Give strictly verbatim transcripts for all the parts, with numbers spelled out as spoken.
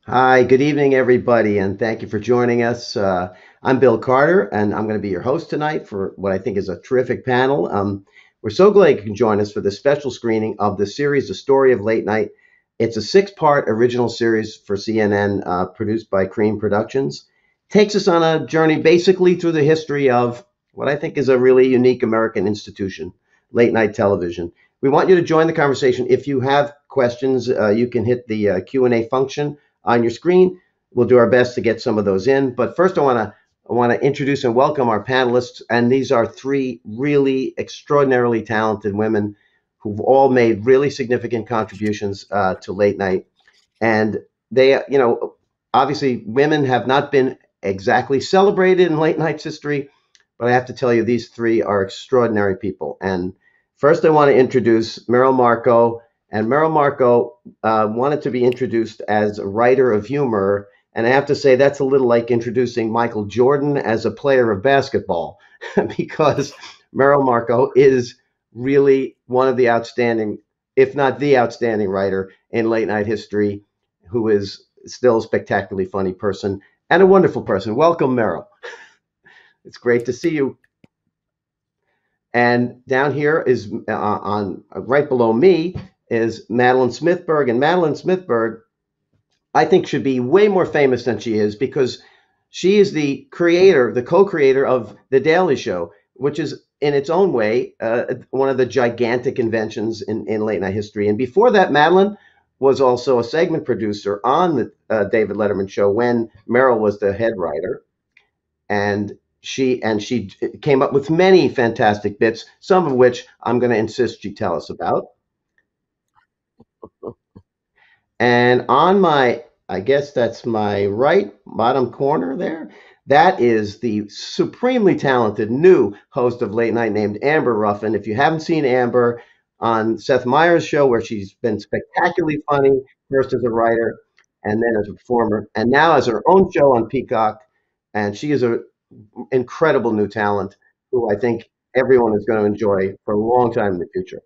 Hi, good evening, everybody, and thank you for joining us. Uh, I'm Bill Carter, and I'm going to be your host tonight for what I think is a terrific panel. Um, we're so glad you can join us for this special screening of the series, The Story of Late Night. It's a six-part original series for C N N, uh, produced by Cream Productions. Takes us on a journey basically through the history of what I think is a really unique American institution, late night television. We want you to join the conversation. If you have questions, uh, you can hit the uh, Q and A function on your screen. We'll do our best to get some of those in. But first, I want to I want to introduce and welcome our panelists, and these are three really extraordinarily talented women who've all made really significant contributions uh, to late night. And they, you know, obviously women have not been exactly celebrated in late night's history, but I have to tell you, these three are extraordinary people. And first, I want to introduce Merrill Markoe. And Merrill Markoe uh, wanted to be introduced as a writer of humor. And I have to say, that's a little like introducing Michael Jordan as a player of basketball, because Merrill Markoe is really one of the outstanding, if not the outstanding writer in late night history, who is still a spectacularly funny person and a wonderful person. Welcome, Merrill. It's great to see you. And down here is uh, on uh, right below me is Madeleine Smithberg. And Madeleine Smithberg, I think, should be way more famous than she is, because she is the creator, the co-creator of The Daily Show, which is in its own way uh, one of the gigantic inventions in, in late night history. And before that, Madeleine was also a segment producer on the uh, David Letterman show when Merrill was the head writer. And she and she came up with many fantastic bits, some of which I'm going to insist she tell us about. And on my, I guess that's my right bottom corner there, that is the supremely talented new host of Late Night named Amber Ruffin. If you haven't seen Amber on Seth Meyers' show, where she's been spectacularly funny, first as a writer and then as a performer, and now as her own show on Peacock, and she is an incredible new talent who I think everyone is going to enjoy for a long time in the future.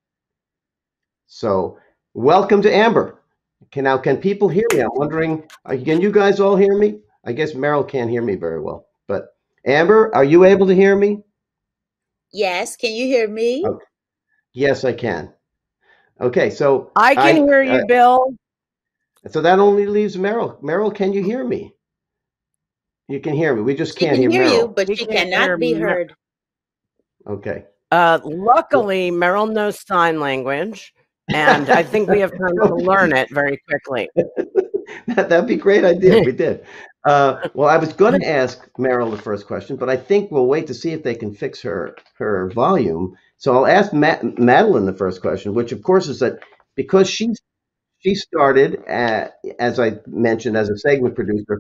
So, welcome to Amber. Can now can people hear me? I'm wondering, uh, can you guys all hear me? I guess Merrill can't hear me very well, but Amber, are you able to hear me? Yes, can you hear me? Oh, yes, I can. Okay, so I can I hear uh, you, Bill. so that only leaves Merrill. Merrill, can you hear me? You can hear me. We just She can't can hear hear you, Merrill. but He she can't hear. cannot be Mer- heard. Okay. Uh, Well, luckily, Merrill knows sign language, and I think we have time to learn it very quickly. that, that'd be a great idea if we did. Uh, well, I was going to ask Meryl the first question, but I think we'll wait to see if they can fix her her volume. So I'll ask Ma- Madeline the first question, which of course is that because she she started at, as I mentioned, as a segment producer.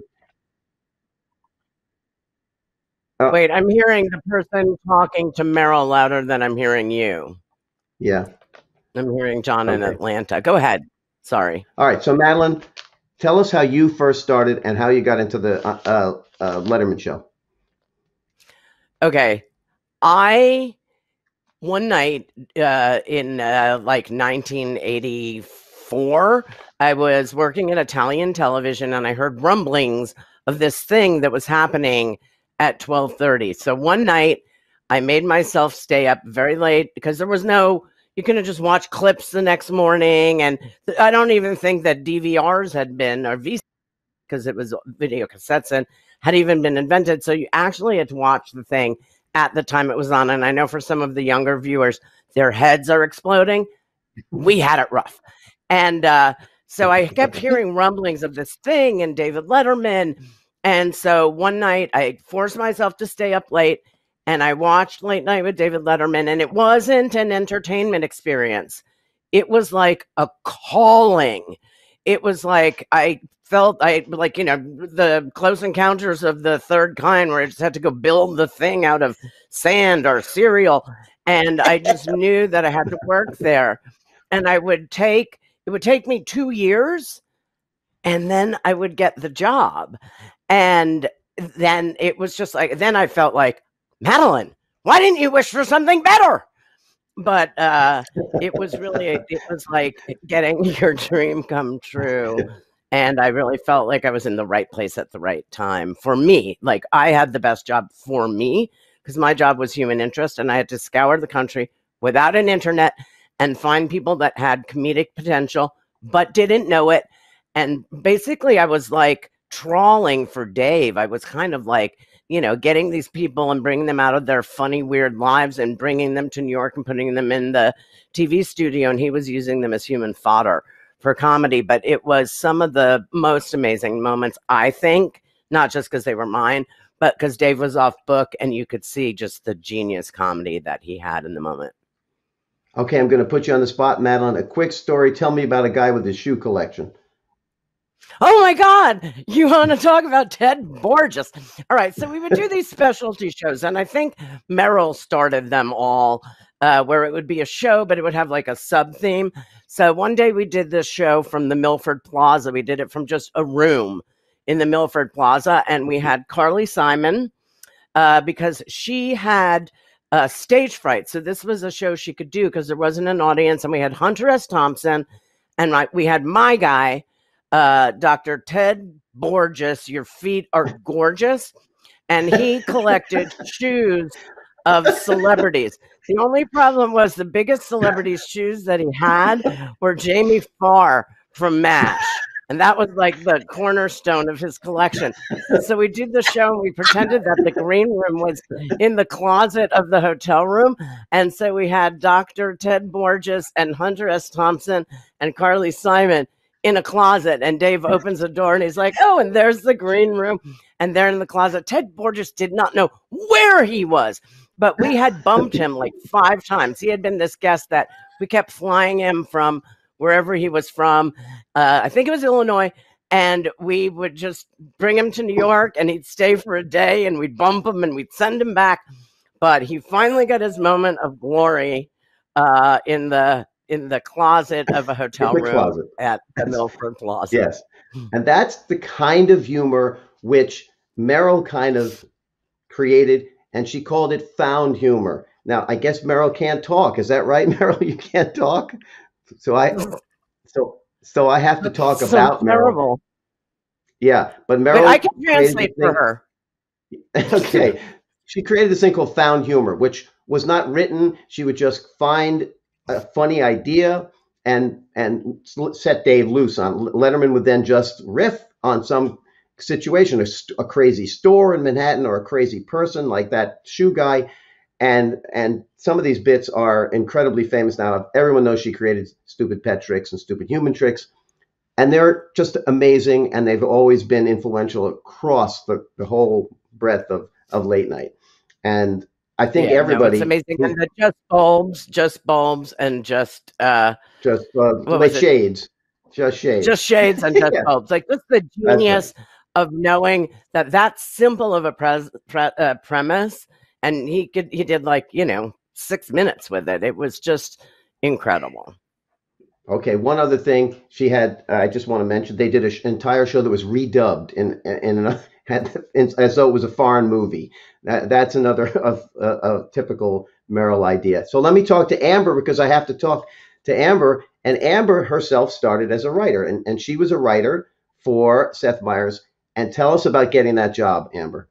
Uh, Wait, I'm hearing the person talking to Merrill louder than I'm hearing you. yeah. I'm hearing John in Okay. Atlanta. Go ahead. Sorry. All right. So Madeline, tell us how you first started and how you got into the uh, uh, uh, Letterman show. Okay. I, one night uh, in uh, like nineteen eighty-four, I was working at Italian television and I heard rumblings of this thing that was happening at twelve thirty. So one night I made myself stay up very late because there was no, you couldn't just watch clips the next morning. And I don't even think that D V Rs had been, or V C, because it was video cassettes and had even been invented. So you actually had to watch the thing at the time it was on. And I know for some of the younger viewers, their heads are exploding. We had it rough. And uh, so I kept hearing rumblings of this thing and David Letterman. And so one night I forced myself to stay up late and I watched Late Night with David Letterman. And it wasn't an entertainment experience, it was like a calling. It was like I felt I like, you know, the Close Encounters of the Third Kind, where I just had to go build the thing out of sand or cereal. And I just knew that I had to work there. And I would take, it would take me two years and then I would get the job. And then it was just like, then I felt like, Madeleine, why didn't you wish for something better? But uh, it was really, it was like getting your dream come true. And I really felt like I was in the right place at the right time for me. Like I had the best job for me because my job was human interest, and I had to scour the country without an internet and find people that had comedic potential but didn't know it. And basically, I was like trawling for Dave. I was kind of like, you know, getting these people and bringing them out of their funny, weird lives and bringing them to New York and putting them in the T V studio. And he was using them as human fodder for comedy. But it was some of the most amazing moments, I think, not just because they were mine, but because Dave was off book and you could see just the genius comedy that he had in the moment. Okay, I'm going to put you on the spot, Madeleine. A quick story. Tell me about a guy with a shoe collection. Oh my God, you want to talk about Ted Borges? All right, so we would do these specialty shows, and I think Merrill started them all, uh, where it would be a show, but it would have like a sub theme. So one day we did this show from the Milford Plaza. We did it from just a room in the Milford Plaza, and we had Carly Simon uh, because she had uh, stage fright. So this was a show she could do because there wasn't an audience, and we had Hunter S. Thompson, and my, we had my guy, Uh, Doctor Ted Borges. Your feet are gorgeous. And he collected shoes of celebrities. The only problem was the biggest celebrity's shoes that he had were Jamie Farr from MASH. And that was like the cornerstone of his collection. And so we did the show and we pretended that the green room was in the closet of the hotel room. And so we had Doctor Ted Borges and Hunter S. Thompson and Carly Simon in a closet, and Dave opens the door and he's like, oh, and there's the green room. And there in the closet, Ted Borges did not know where he was, but we had bumped him like five times. He had been this guest that we kept flying him from wherever he was from. Uh, I think it was Illinois. And we would just bring him to New York and he'd stay for a day and we'd bump him and we'd send him back. But he finally got his moment of glory uh, in the in the closet of a hotel room closet. At the Milford Plaza. Yes. And that's the kind of humor which Merrill kind of created, and she called it found humor. Now, I guess Merrill can't talk. Is that right, Merrill? You can't talk? So I so so I have to talk so about terrible. Merrill. Yeah, but Merrill Wait, I can translate for her. Okay. She created this thing called found humor, which was not written. She would just find a funny idea and and set Dave loose on. Letterman would then just riff on some situation, a, a crazy store in Manhattan or a crazy person like that shoe guy. And and some of these bits are incredibly famous now. Everyone knows she created Stupid Pet Tricks and Stupid Human Tricks. And they're just amazing. And they've always been influential across the, the whole breadth of, of late night. And I think yeah, everybody. No, it's amazing. And the just bulbs, just bulbs, and just uh, just uh, like shades, just shades, just shades, and just yeah. bulbs. Like just the genius right. of knowing that that's simple of a pres- pre- uh, premise, and he could he did like you know six minutes with it. It was just incredible. Okay, one other thing she had, uh, I just want to mention, they did an sh- entire show that was redubbed in in, in, an, in as though it was a foreign movie. That, that's another of a, a typical Merrill idea. So let me talk to Amber because I have to talk to Amber. And Amber herself started as a writer, and, and she was a writer for Seth Meyers. And tell us about getting that job, Amber.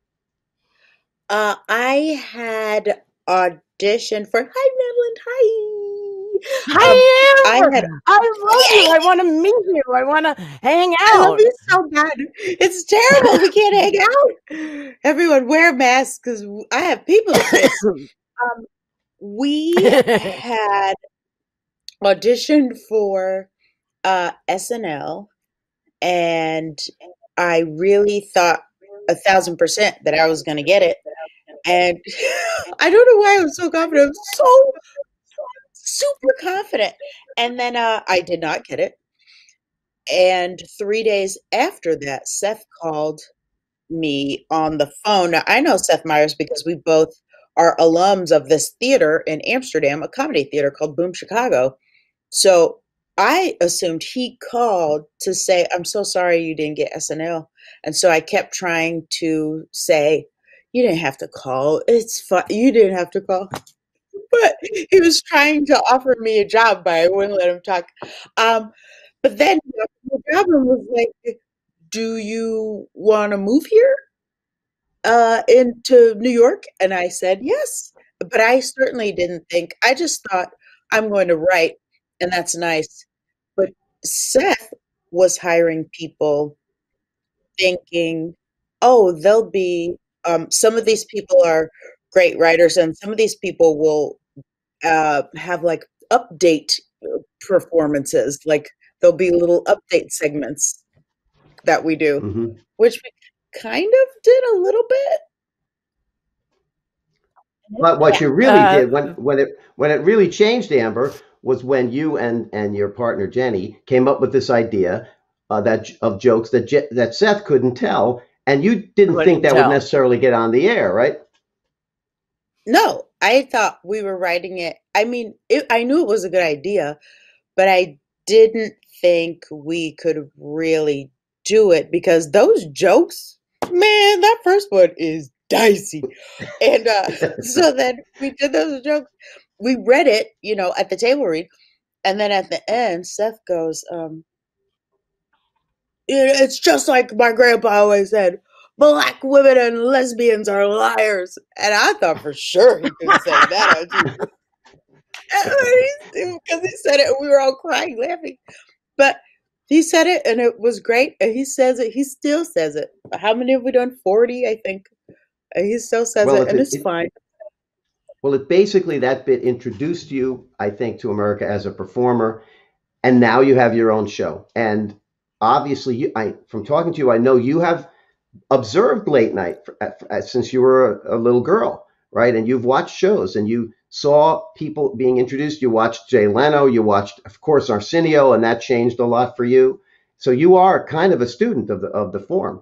Uh, I had auditioned for. Hi, Madeleine. Hi. Hi, um, Amber. I, had, I love yay! you. I want to meet you. I want to hang out. I love you so bad. It's terrible. We can't hang out. Everyone wear masks because I have people to kiss. um, we had auditioned for uh, S N L, and I really thought a thousand percent that I was going to get it. And I don't know why I was so confident. I'm so super confident. And then uh, I did not get it. And three days after that, Seth called me on the phone. Now, I know Seth Meyers because we both are alums of this theater in Amsterdam, a comedy theater called Boom Chicago. So I assumed he called to say, I'm so sorry you didn't get S N L. And so I kept trying to say, you didn't have to call. It's fine. You didn't have to call. But he was trying to offer me a job, but I wouldn't let him talk. Um, But then the problem was like, do you want to move here uh, into New York? And I said yes. But I certainly didn't think, I just thought I'm going to write, and that's nice. But Seth was hiring people thinking, oh, they'll be, um, some of these people are great writers, and some of these people will uh, have like update uh, performances. Like there'll be little update segments that we do, Hmm. which we kind of did a little bit. But what Yeah. you really Uh, did when when it when it really changed, Amber, was when you and and your partner Jenny came up with this idea uh, that of jokes that Je- that Seth couldn't tell, and you didn't think couldn't that would tell. necessarily get on the air, right? No, I thought we were writing it. I mean, it, I knew it was a good idea, but I didn't think we could really do it because those jokes, man, that first one is dicey. And uh, so then we did those jokes. We read it, you know, at the table read. And then at the end, Seth goes, um, it's just like my grandpa always said, black women and lesbians are liars. And I thought for sure he couldn't say that on T V. Because he said it and we were all crying, laughing. But he said it and it was great. And he says it, he still says it. How many have we done? forty, I think. And he still says Well, it it's and it, it's it fine. well, it basically that bit introduced you, I think, to America as a performer, and now you have your own show. And obviously, you, I from talking to you, I know you have observed late night for, uh, since you were a, a little girl, right? And you've watched shows and you saw people being introduced. You watched Jay Leno, you watched, of course, Arsenio, and that changed a lot for you. So you are kind of a student of the of the form.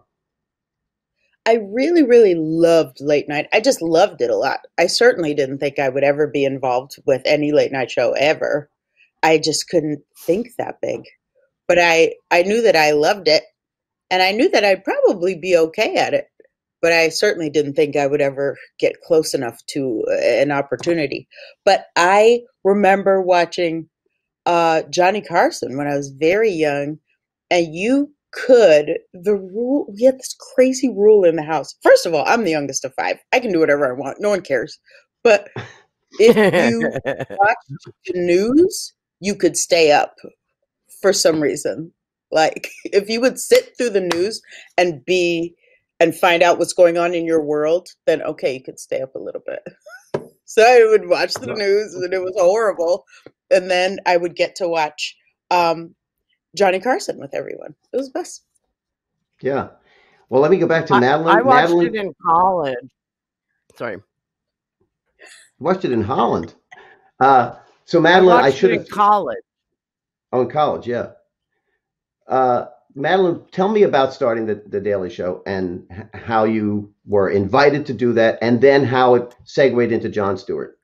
I really, really loved late night. I just loved it a lot. I certainly didn't think I would ever be involved with any late night show ever. I just couldn't think that big. But I, I knew that I loved it and I knew that I'd probably be okay at it. But I certainly didn't think I would ever get close enough to uh, an opportunity. But I remember watching uh, Johnny Carson when I was very young, and you could the rule. We had this crazy rule in the house. First of all, I'm the youngest of five. I can do whatever I want. No one cares. But if you watched the news, you could stay up for some reason. Like if you would sit through the news and be and find out what's going on in your world, then okay, you could stay up a little bit. So I would watch the Well, news and it was horrible. And then I would get to watch um, Johnny Carson with everyone. It was best. yeah. Well, let me go back to I, I Madeline. watched it Madeline in college. Sorry. watched it in Holland. Uh, so I Madeline, I watched it should in have. college. Oh, in college, yeah. Uh, Madeline, tell me about starting the, the Daily Show and h- how you were invited to do that, and then how it segued into Jon Stewart.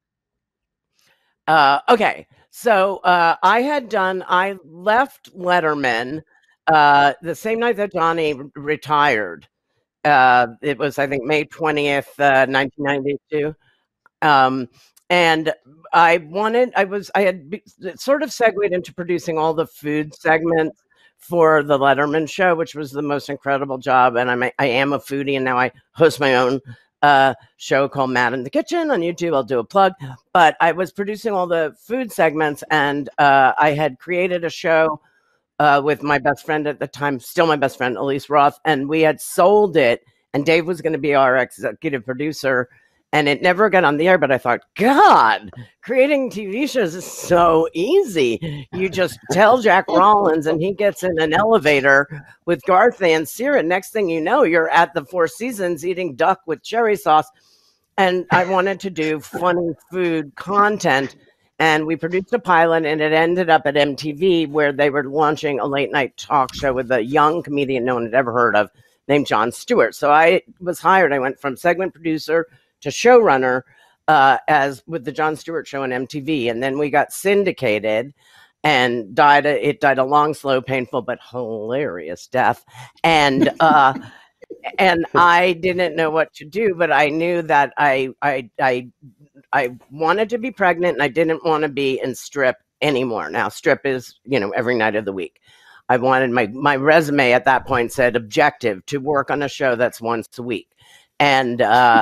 Uh, okay. So uh, I had done, I left Letterman uh, the same night that Johnny r- retired. Uh, it was, I think, May twentieth, uh, nineteen ninety-two. Um, and I wanted, I was, I had be, sort of segued into producing all the food segments for the Letterman show, which was the most incredible job. And I'm, a- I am a foodie, and now I host my own uh, show called Mad in the Kitchen on YouTube. I'll do a plug. But I was producing all the food segments, and uh, I had created a show uh, with my best friend at the time, still my best friend, Elise Roth, and we had sold it. And Dave was going to be our executive producer, and it never got on the air. But I thought, God, creating T V shows is so easy. You just tell Jack Rollins, and he gets in an elevator with Garth and Sierra. Next thing you know, you're at the Four Seasons eating duck with cherry sauce. And I wanted to do funny food content. And we produced a pilot, and it ended up at M T V, where they were launching a late night talk show with a young comedian no one had ever heard of named Jon Stewart. So I was hired. I went from segment producer to showrunner uh, as with the Jon Stewart show on M T V. And then we got syndicated and died. A, it died a long, slow, painful, but hilarious death. And uh, and I didn't know what to do, but I knew that I I I I wanted to be pregnant and I didn't want to be in strip anymore. Now strip is, you know, every night of the week. I wanted my, my resume at that point said objective to work on a show that's once a week. And, uh,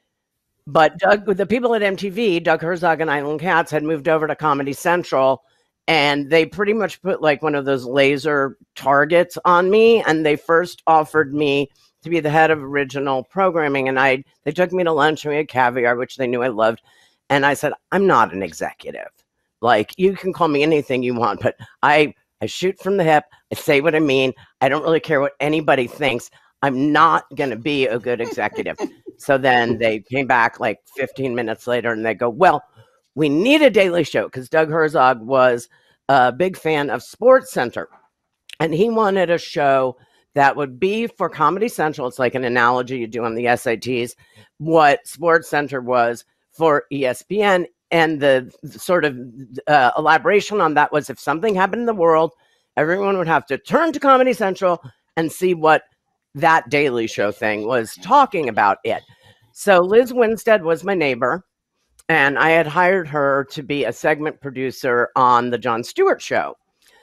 but Doug, the people at M T V, Doug Herzog and Eileen Katz had moved over to Comedy Central, and they pretty much put like one of those laser targets on me. And they first offered me to be the head of original programming. And I, they took me to lunch and we had caviar, which they knew I loved. And I said, I'm not an executive. Like, you can call me anything you want, but I, I shoot from the hip. I say what I mean. I don't really care what anybody thinks. I'm not going to be a good executive. So then they came back like fifteen minutes later and they go, well, we need a daily show, because Doug Herzog was a big fan of Sports Center. And he wanted a show that would be for Comedy Central. It's like an analogy you do on the S A Ts, what Sports Center was for E S P N. And the sort of uh, elaboration on that was, if something happened in the world, everyone would have to turn to Comedy Central and see what that Daily Show thing was talking about it. So Liz Winstead was my neighbor, and I had hired her to be a segment producer on the Jon Stewart Show.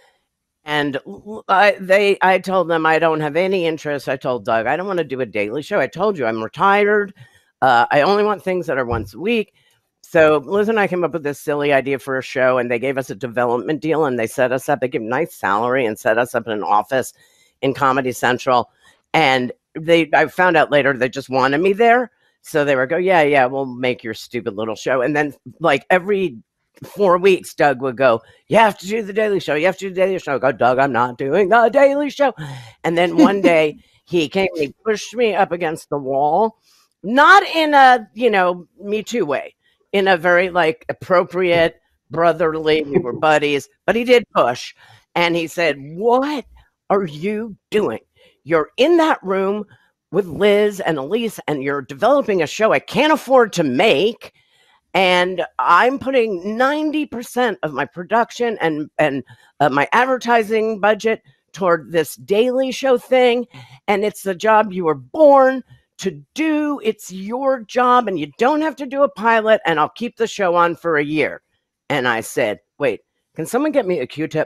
And I, they, I told them I don't have any interest. I told Doug, I don't want to do a daily show. I told you I'm retired. Uh, I only want things that are once a week. So Liz and I came up with this silly idea for a show, and they gave us a development deal, and they set us up. They gave nice salary and set us up in an office in Comedy Central. And they, I found out later, they just wanted me there. So they were go, yeah, yeah, we'll make your stupid little show. And then like every four weeks, Doug would go, you have to do the Daily Show. You have to do the Daily Show. I go, Doug, I'm not doing the Daily Show. And then one day he came, and he pushed me up against the wall, not in a, you know, Me Too way, in a very like appropriate, brotherly, we were buddies, but he did push. And he said, what are you doing? You're in that room with Liz and Elise, and you're developing a show I can't afford to make. And I'm putting ninety percent of my production and, and uh, my advertising budget toward this Daily Show thing. And it's the job you were born to do. It's your job, and you don't have to do a pilot, and I'll keep the show on for a year. And I said, wait, can someone get me a Q-tip?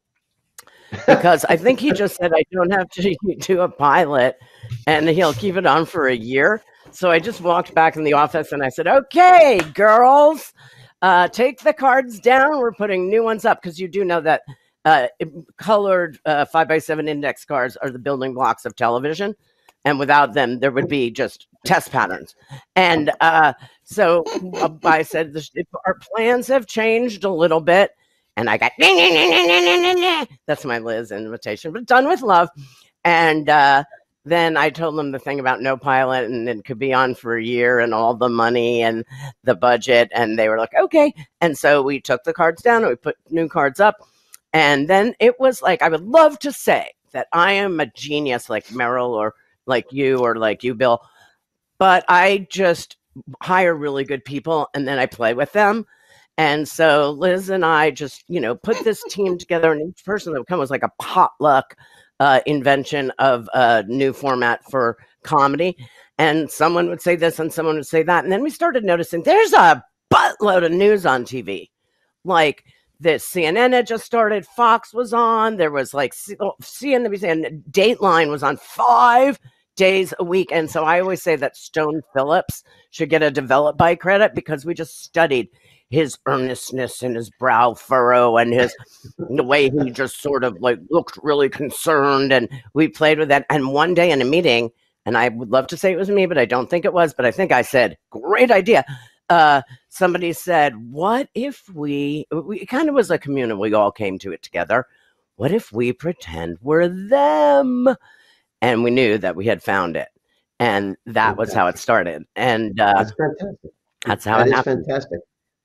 Because I think he just said I don't have to do a pilot and he'll keep it on for a year. So I just walked back in the office and I said, okay, girls, uh, take the cards down. We're putting new ones up, because you do know that uh, colored uh, five by seven index cards are the building blocks of television. And without them, there would be just test patterns. And uh, so uh, I said, our plans have changed a little bit. And I got, nah, nah, nah, nah, nah, nah. That's my Liz invitation, but done with love. And uh, then I told them the thing about no pilot, and it could be on for a year, and all the money and the budget. And they were like, okay. And so we took the cards down and we put new cards up. And then it was like, I would love to say that I am a genius like Merrill or like you or like you, Bill. But I just hire really good people and then I play with them. And so Liz and I just, you know, put this team together, and each person that would come was like a potluck uh, invention of a new format for comedy. And someone would say this and someone would say that. And then we started noticing there's a buttload of news on T V. Like this C N N had just started, Fox was on, there was like C N N B C, and Dateline was on five days a week. And so I always say that Stone Phillips should get a develop by credit, because we just studied his earnestness and his brow furrow and his the way he just sort of like looked really concerned, and we played with that. And one day in a meeting, and I would love to say it was me, but I don't think it was, but I think I said, great idea. Uh, somebody said, what if we, we it kind of was a community, we all came to it together. What if we pretend we're them? And we knew that we had found it. And that Fantastic. was how it started. And uh, That's fantastic. That's how that it is happened. Fantastic.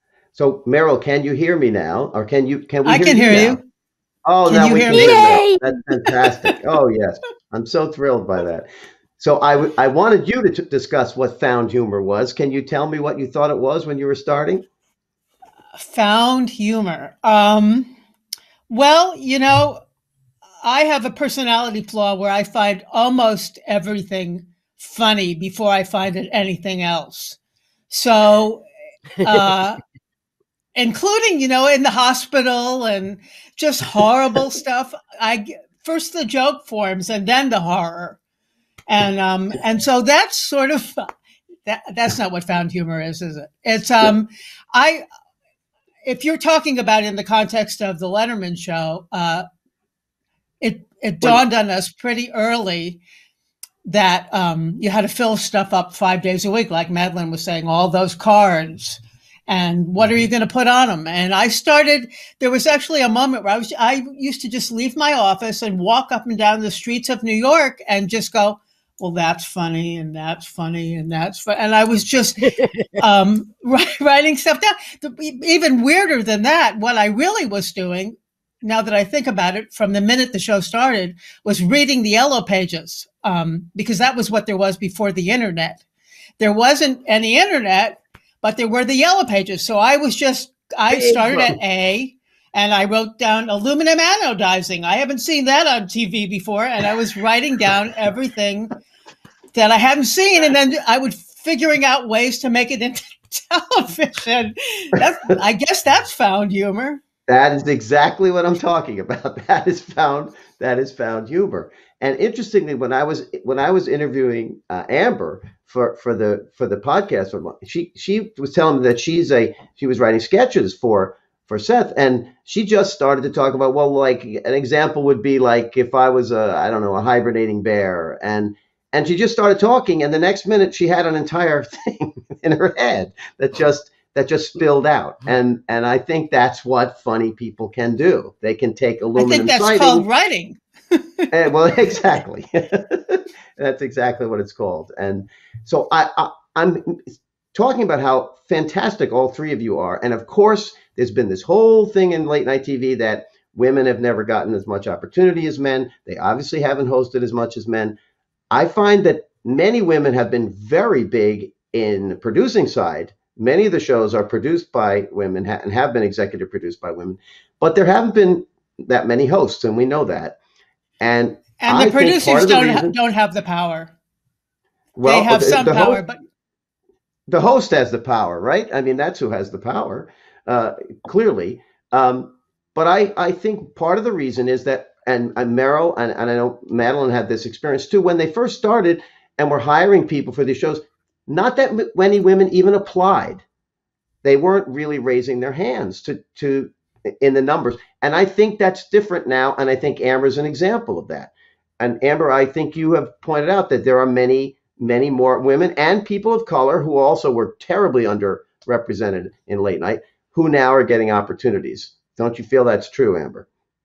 So Merrill, can you hear me now, or can you? Can we? I hear can you hear now? you. Oh, Can now you we hear can me? hear Merrill. Yay! That's fantastic. Oh yes, I'm so thrilled by that. So I w- I wanted you to t- discuss what found humor was. Can you tell me what you thought it was when you were starting? Found humor. Um, well, you know, I have a personality flaw where I find almost everything funny before I find it anything else. So uh, including, you know, in the hospital and just horrible stuff. I first the joke forms and then the horror. And um and so that's sort of that that's not what found humor is, is it? It's um I if you're talking about it in the context of the Letterman show, uh it it Well, dawned on us pretty early that um, you had to fill stuff up five days a week, like Madeleine was saying, all those cards. And what are you going to put on them? And I started, there was actually a moment where I was, I used to just leave my office and walk up and down the streets of New York and just go, well, that's funny. And that's funny. And that's funny. And I was just um, writing stuff down. Even weirder than that, what I really was doing, now that I think about it, from the minute the show started, was reading the yellow pages, um, because that was what there was before the internet. There wasn't any internet, but there were the yellow pages. So I was just, I started at A, and I wrote down aluminum anodizing. I haven't seen that on T V before. And I was writing down everything that I hadn't seen. And then I would figuring out ways to make it into television. That's, I guess that's found humor. That is exactly what I'm talking about. That is found. That is found humor. And interestingly, when I was when I was interviewing uh, Amber for for the for the podcast, she she was telling me that she's a she was writing sketches for for Seth, and she just started to talk about, well, like an example would be like if I was a I don't know a hibernating bear, and and she just started talking, and the next minute she had an entire thing in her head that just. that just spilled out. And and I think that's what funny people can do. They can take aluminum I think that's siding, called writing. and, well, exactly. That's exactly what it's called. And so I, I, I'm talking about how fantastic all three of you are. And of course, there's been this whole thing in late night T V that women have never gotten as much opportunity as men. They obviously haven't hosted as much as men. I find that many women have been very big in the producing side. Many of the shows are produced by women and have been executive produced by women, but there haven't been that many hosts, and we know that. And and I the think producers part of the don't reason, ha- don't have the power. well, They have the, some the power, host, but the host has the power, right? I mean, that's who has the power, uh, clearly. Um, but I, I think part of the reason is that, and, and Merrill, and, and I know Madeleine had this experience too, when they first started and were hiring people for these shows, not that many women even applied. They weren't really raising their hands to, to in the numbers. And I think that's different now. And I think Amber's an example of that. And Amber, I think you have pointed out that there are many, many more women and people of color who also were terribly underrepresented in late night, who now are getting opportunities. Don't you feel that's true, Amber?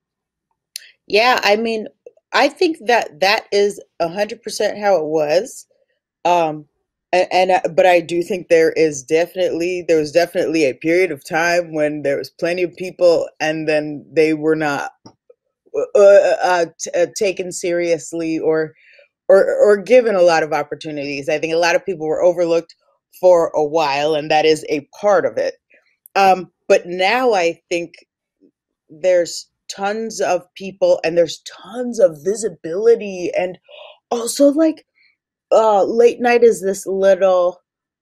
Yeah, I mean, I think that that is a hundred percent how it was. Um, and, and uh, but I do think there is definitely there was definitely a period of time when there was plenty of people, and then they were not uh, uh, t- uh, taken seriously or or or given a lot of opportunities. I think a lot of people were overlooked for a while, and that is a part of it. Um, but now I think there's tons of people, and there's tons of visibility, and also like uh, late night is this little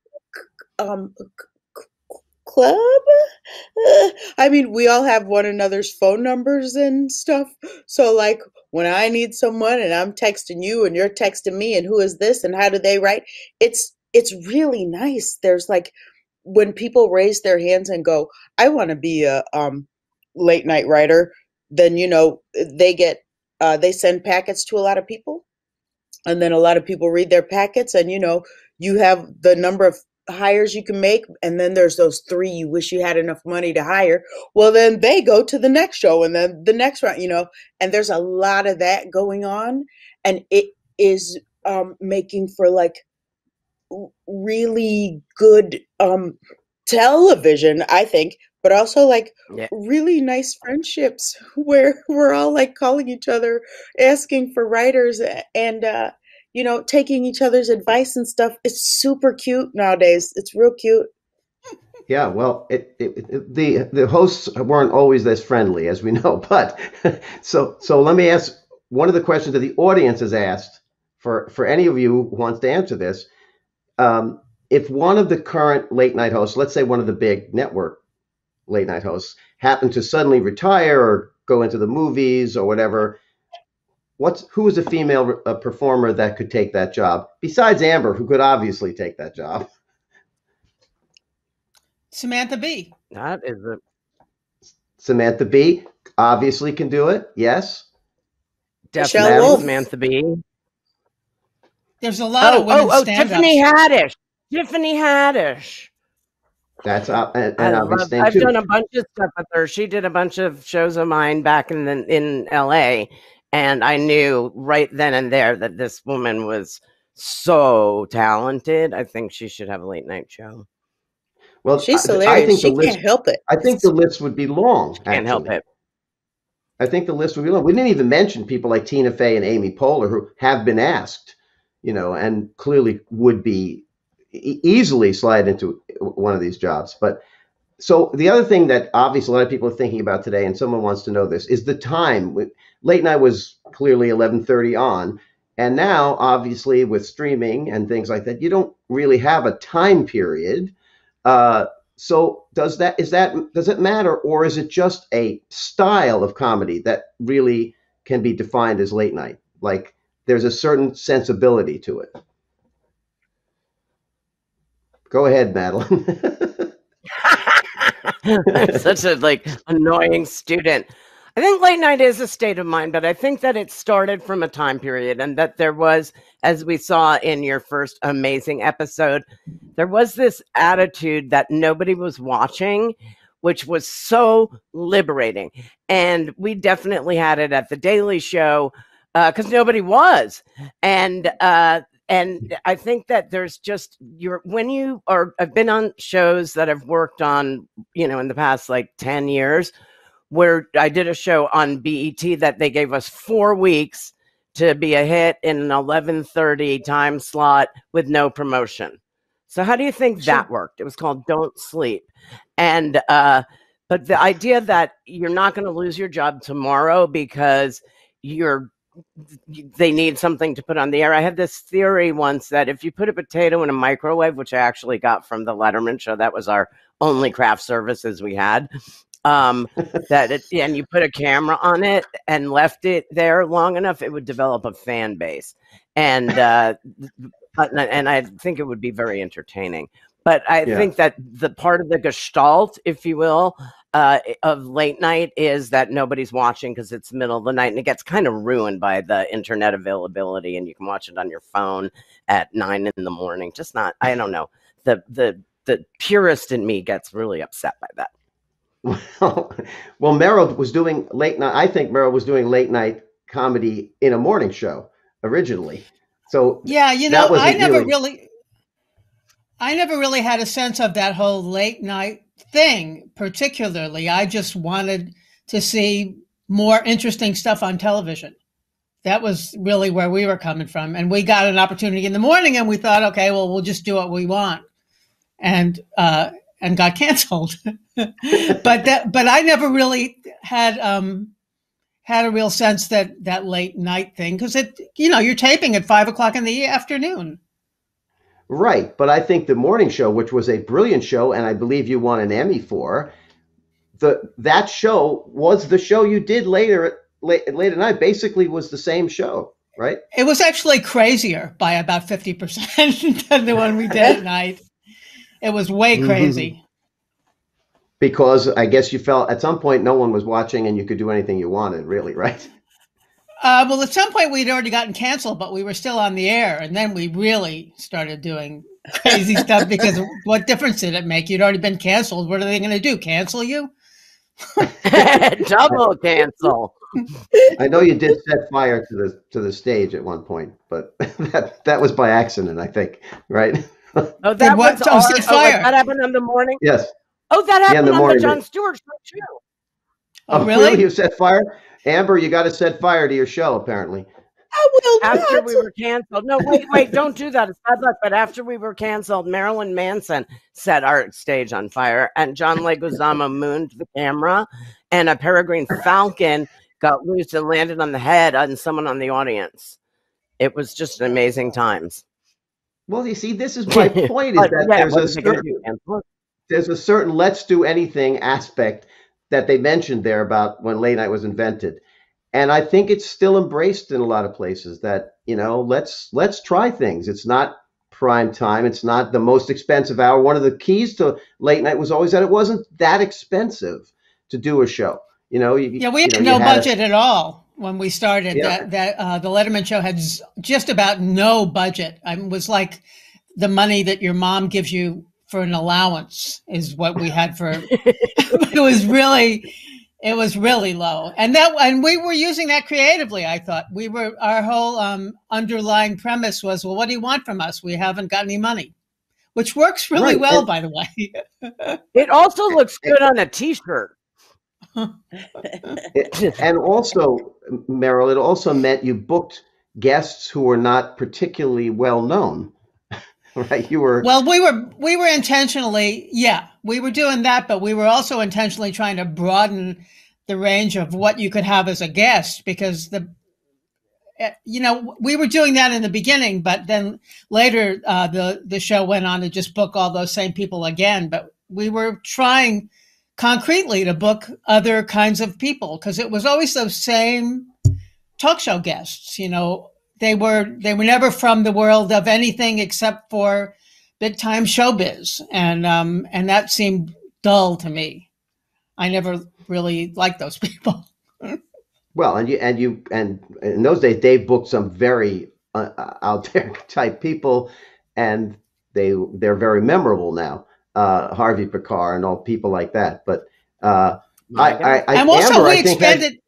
um club. Uh, I mean, we all have one another's phone numbers and stuff. So, like, when I need someone and I'm texting you and you're texting me, and who is this and how do they write? It's it's really nice. There's like when people raise their hands and go, "I want to be a um late night writer," then you know they get uh, they send packets to a lot of people, and then a lot of people read their packets, and you know you have the number of hires you can make, and then there's those three you wish you had enough money to hire. Well, then they go to the next show and then the next round, you know and there's a lot of that going on, and it is um making for like really good um television, I think, but also like Yeah. really nice friendships where we're all like calling each other, asking for writers, and uh you know taking each other's advice and stuff. It's super cute nowadays. It's real cute. Yeah, well, it, it, it, the the hosts weren't always this friendly, as we know. But so so let me ask one of the questions that the audience has asked for for any of you who wants to answer this. Um, if one of the current late night hosts, let's say one of the big network late night hosts happen to suddenly retire or go into the movies or whatever, what's who is a female uh, performer that could take that job besides Amber, who could obviously take that job? Samantha Bee. That is a Samantha Bee obviously can do it. Yes. Michelle definitely Wolf. Samantha Bee. There's a lot Oh, of women oh, oh, stand-ups. Tiffany Haddish. Tiffany Haddish. That's uh, and, I and love. obvious thing I've too. done a bunch of stuff with her. She did a bunch of shows of mine back in the, in L A, and I knew right then and there that this woman was so talented. I think she should have a late night show. Well, She's I, I hilarious. think the She list. can't help it. I think the list would be long. Can't actually. help it. I think the list would be long. We didn't even mention people like Tina Fey and Amy Poehler who have been asked, you know, and clearly would be e- easily slide into one of these jobs. But so the other thing that obviously a lot of people are thinking about today, and someone wants to know this, is the time. Late night was clearly eleven thirty on, and now obviously with streaming and things like that, you don't really have a time period. Uh, so does that is that does it matter, or is it just a style of comedy that really can be defined as late night? Like there's a certain sensibility to it. Go ahead, Madeleine. I'm such a like annoying student. I think late night is a state of mind, but I think that it started from a time period, and that there was, as we saw in your first amazing episode, there was this attitude that nobody was watching, which was so liberating. And we definitely had it at the Daily Show because uh, nobody was. And uh, and I think that there's just you're when you are. I've been on shows that I've worked on, you know, in the past like ten years, where I did a show on B E T that they gave us four weeks to be a hit in an eleven thirty time slot with no promotion. So how do you think that worked? It was called Don't Sleep. And, uh, but the idea that you're not going to lose your job tomorrow because you're, they need something to put on the air. I had this theory once that if you put a potato in a microwave, which I actually got from the Letterman show, that was our only craft services we had. Um, that it, and you put a camera on it and left it there long enough, it would develop a fan base. And, uh, and I think it would be very entertaining. But I yeah. think that the part of the gestalt, if you will, uh, of late night is that nobody's watching because it's middle of the night, and it gets kind of ruined by the internet availability, and you can watch it on your phone at nine in the morning. Just not, I don't know. The the the purist in me gets really upset by that. Well, well, Merrill was doing late night. I think Merrill was doing late night comedy in a morning show originally. So yeah, you know, I never really, really, I never really had a sense of that whole late night thing. Particularly, I just wanted to see more interesting stuff on television. That was really where we were coming from, and we got an opportunity in the morning, and we thought, okay, well, we'll just do what we want, and uh, and got canceled. but that, but I never really had. Um, had a real sense that that late night thing, because it, you know, you're taping at five o'clock in the afternoon. Right. But I think the morning show, which was a brilliant show, and I believe you won an Emmy for, the that show was the show you did later, late, late at night, basically was the same show, right? It was actually crazier by about fifty percent than the one we did at night. It was way crazy. Mm-hmm. Because I guess you felt at some point no one was watching and you could do anything you wanted, really, right? Uh, well, at some point we'd already gotten canceled, but we were still on the air. And then we really started doing crazy stuff because what difference did it make? You'd already been canceled. What are they going to do? Cancel you? Double cancel. I know you did set fire to the to the stage at one point, but that that was by accident, I think, right? Oh, that what? was ours. Set fire. Oh, that happened in the morning? Yes. Oh, that happened yeah, on morning, the Jon Stewart show too. Oh, oh really? really? You set fire? Amber, you got to set fire to your show, apparently. I will After not. we were canceled. No, wait, wait, don't do that. It's bad luck. But after we were canceled, Marilyn Manson set our stage on fire, and John Leguizamo mooned the camera, and a peregrine falcon got loose and landed on the head on someone on the audience. It was just an amazing times. Well, you see, this is my point: is that yeah, there's a certain, there's a certain let's do anything aspect that they mentioned there about when late night was invented. And I think it's still embraced in a lot of places that, you know, let's let's try things. It's not prime time. It's not the most expensive hour. One of the keys to late night was always that it wasn't that expensive to do a show. You know, you, Yeah, we you had know, you no had budget a, at all when we started. yeah, That that uh, the Letterman show had z- just about no budget. I mean, it was like the money that your mom gives you for an allowance is what we had for. It was really, it was really low, and that and we were using that creatively. I thought we were our whole um, underlying premise was, well, what do you want from us? We haven't got any money, which works really right. well, And, by the way. It also looks and, good on a T-shirt. and also, Merrill, it also meant you booked guests who were not particularly well known, right? You were, Well, we were we were intentionally, yeah, we were doing that, but we were also intentionally trying to broaden the range of what you could have as a guest because the eh, you know we were doing that in the beginning, but then later uh, the the show went on to just book all those same people again. But we were trying concretely to book other kinds of people because it was always those same talk show guests. You know, they were they were never from the world of anything except for big time showbiz, and um, and that seemed dull to me. I never really liked those people. well, and you and you and in those days Dave booked some very uh, uh, out there type people, and they they're very memorable now. Uh, Harvey Pekar and all people like that. But uh, I, My I, God. I And also, Amber, we I think has. expanded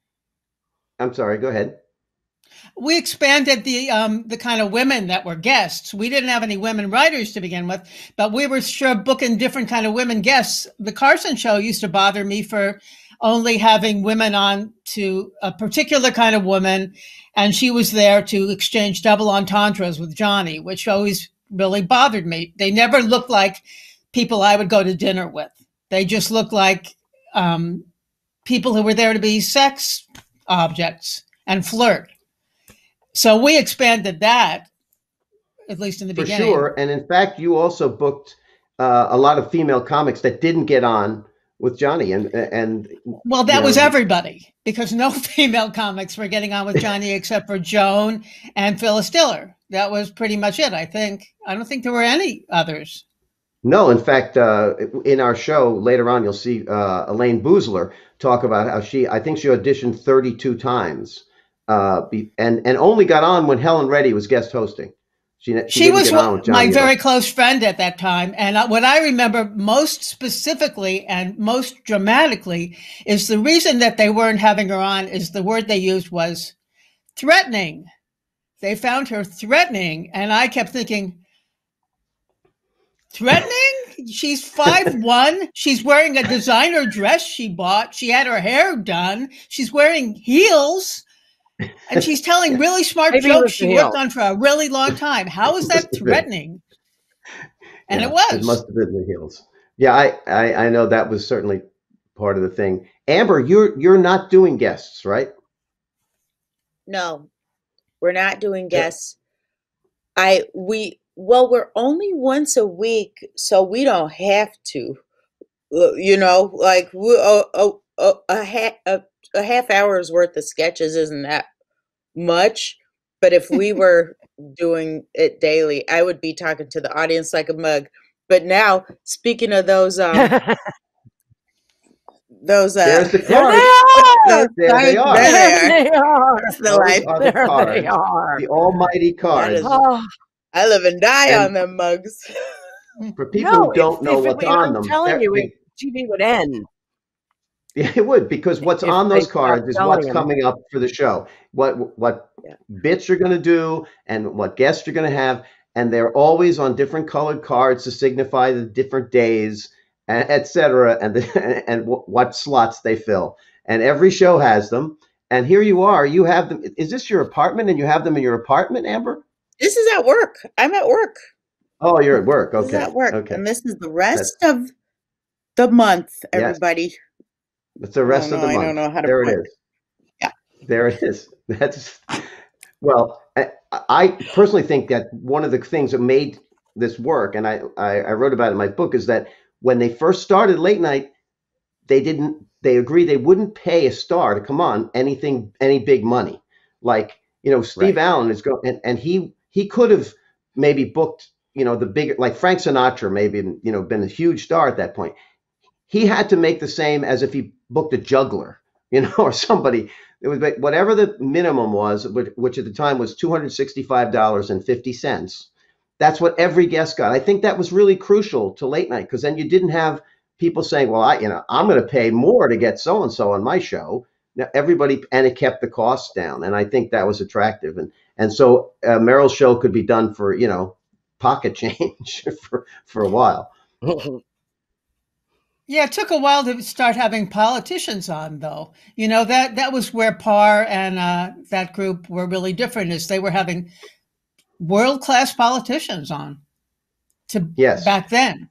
I'm sorry. Go ahead. we expanded the um, the kind of women that were guests. We didn't have any women writers to begin with, but we were sure booking different kind of women guests. The Carson show used to bother me for only having women on to a particular kind of woman, and she was there to exchange double entendres with Johnny, which always really bothered me. They never looked like people I would go to dinner with. They just looked like um, people who were there to be sex objects and flirt. So we expanded that, at least in the For beginning. sure. And in fact, you also booked uh, a lot of female comics that didn't get on with Johnny. And, and Well, you that was know, everybody because no female comics were getting on with Johnny except for Joan and Phyllis Diller. That was pretty much it, I think. I don't think there were any others. no, in fact, uh, in our show later on, you'll see uh, Elaine Boozler talk about how she, I think she auditioned thirty-two times uh, be, and, and only got on when Helen Reddy was guest hosting. She, she, She didn't was get on with my Johnny at very all. close friend at that time. And what I remember most specifically and most dramatically is the reason that they weren't having her on is the word they used was threatening. They found her threatening. And I kept thinking, threatening? She's five one. She's wearing a designer dress she bought. She had her hair done. She's wearing heels. And she's telling really smart Maybe it jokes was the she worked heel. on for a really long time. How is that Must have been. threatening? And it Yeah, it was. must have been the heels. Yeah, I, I, I know that was certainly part of the thing. Amber, you're you're not doing guests, right? No, we're not doing Yeah. guests. I we well, we're only once a week, so we don't have to. Uh, You know, like we, a, a, a, a, ha- a, a half hour's worth of sketches isn't that much. But if we were doing it daily, I would be talking to the audience like a mug. But now, speaking of those, um, those, uh, There's the There they cards. are. those There they cards, are. there There they they are. are. That's the Those life. are the There they cards, are. the almighty That cards. is, Oh, I live and die And on them mugs. for people no, who if don't know if it, what's were- on I'm them, telling they're- you, they, T V would end yeah, it would, because what's if on they those stopped cards is selling what's them. coming up for the show. What what Yeah. bits you're going to do and what guests you're going to have, and they're always on different colored cards to signify the different days, et cetera, and the, and what slots they fill. And every show has them. And here you are, you have them. Is this your apartment, and you have them in your apartment, Amber? This is at work. I'm at work. Oh, you're at work. This is Okay, at work. okay. And this is the That's rest of the month, yes. everybody. It's the Oh rest of no, the I don't month. know how to There it put. is. Yeah. There it is. That's well. I, I personally think that one of the things that made this work, and I, I I wrote about it in my book, is that when they first started late night, they didn't. They agreed they wouldn't pay a star to come on anything, any big money. Like, you know, Steve Right. Allen is going, and, and he he could have maybe booked, you know, the bigger, like Frank Sinatra, maybe, you know, been a huge star at that point. He had to make the same as if he booked a juggler, you know, or somebody. It was whatever the minimum was, which, which at the time was two hundred sixty-five dollars and fifty cents. That's what every guest got. I think that was really crucial to late night, because then you didn't have people saying, well, I, you know, I'm going to pay more to get so-and-so on my show. Now, everybody, and it kept the costs down. And I think that was attractive. And, and so uh, Merrill's show could be done for, you know, pocket change for, for a while. Yeah, it took a while to start having politicians on, though. You know, that that was where Parr and uh, that group were really different, is they were having world-class politicians on to Yes. back then.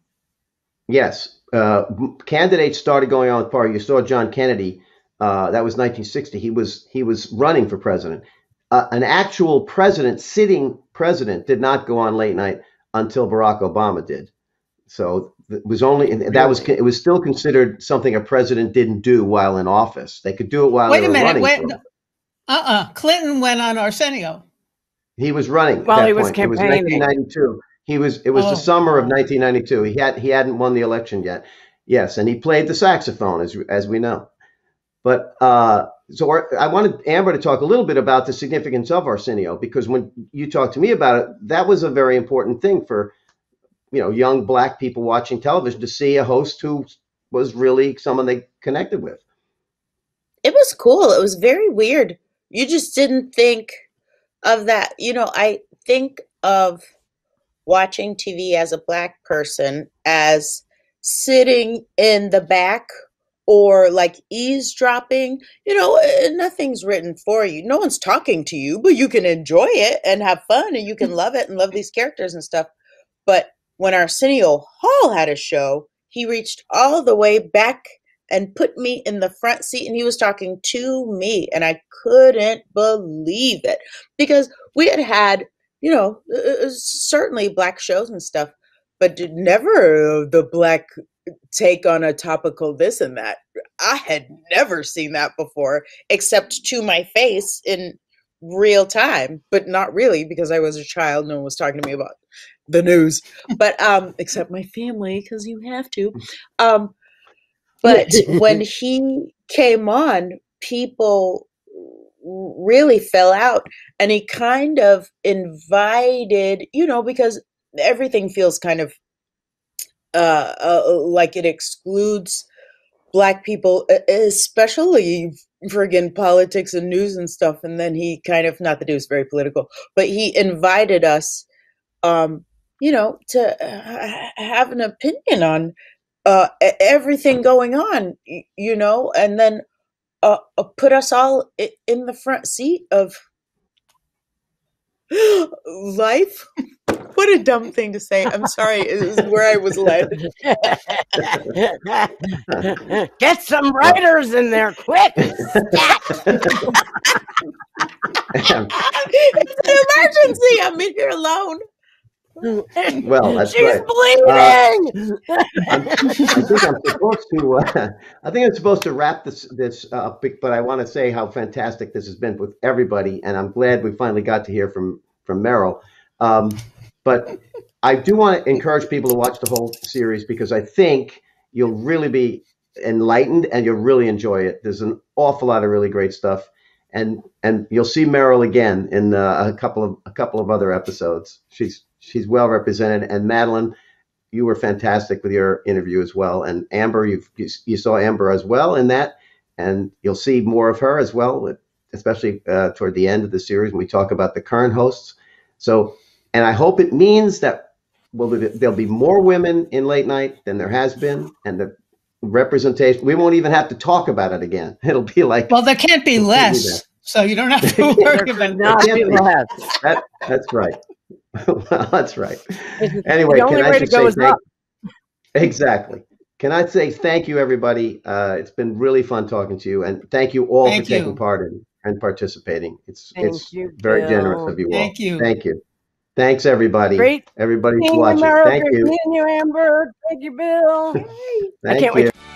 Yes. Uh, candidates started going on with Parr. You saw John Kennedy. Uh, that was nineteen sixty. He was he was running for president. Uh, an actual president, sitting president, did not go on late night until Barack Obama did. So it was only that was it was still considered something a president didn't do while in office. They could do it while Wait they a were minute. running. Wait, for no, uh-uh. Clinton went on Arsenio. He was running While at that he was point. It was campaigning. nineteen ninety-two. He was. It was Oh, the summer of wow. nineteen ninety-two. He had he hadn't won the election yet. Yes, and he played the saxophone, as as we know. But uh, so our, I wanted Amber to talk a little bit about the significance of Arsenio, because when you talked to me about it, that was a very important thing for, you know, young Black people watching television, to see a host who was really someone they connected with. It was cool. It was very weird. You just didn't think of that. You know, I think of watching T V as a Black person as sitting in the back or like eavesdropping. You know, eh, nothing's written for you. No one's talking to you, but you can enjoy it and have fun, and you can love it and love these characters and stuff. But when Arsenio Hall had a show, he reached all the way back and put me in the front seat, and he was talking to me, and I couldn't believe it, because we had had, you know, uh, uh, certainly Black shows and stuff, but did never the Black take on a topical this and that. I had never seen that before, except to my face in real time, but not really, because I was a child. No one was talking to me about the news, but um, except my family, because you have to. Um, but when he came on, people really fell out, and he kind of invited, you know, because everything feels kind of uh, uh like it excludes Black people, especially friggin' politics and news and stuff. And then he kind of, not that it was very political, but he invited us, um, you know, to uh, have an opinion on uh, everything going on, you know, and then uh, put us all in the front seat of life. What a dumb thing to say. I'm sorry. It is where I was led. Get some writers in there, quick! Stat! It's an emergency. I'm in here alone. Well, that's She's right. bleeding. Uh, I'm, I think I'm supposed to. Uh, I think I'm supposed to wrap this this up, but I want to say how fantastic this has been with everybody, and I'm glad we finally got to hear from from Merrill. Um, but I do want to encourage people to watch the whole series, because I think you'll really be enlightened and you'll really enjoy it. There's an awful lot of really great stuff, and and you'll see Merrill again in uh, a couple of a couple of other episodes. She's she's well represented, and Madeleine, you were fantastic with your interview as well. And Amber, you've, you you saw Amber as well in that, and you'll see more of her as well, especially uh, toward the end of the series when we talk about the current hosts. So, and I hope it means that, well, there'll be more women in late night than there has been, and the representation, we won't even have to talk about it again. It'll be like, well, there can't be less, so you don't have to worry about Not Can't be be. less. that. That's right. Well, that's right. It's- Anyway, the only can I way to just go say is thank, up. exactly. Can I say thank you, everybody? Uh, it's been really fun talking to you, and thank you all Thank for taking you. part in and participating. It's Thank it's you, very generous Bill. of you all. Thank you. Thank you. Thanks, everybody. Great Everybody's seeing you, watching. Merrill. Thank Great you. seeing you, Amber. Thank you, Bill. I Thank can't wait. you.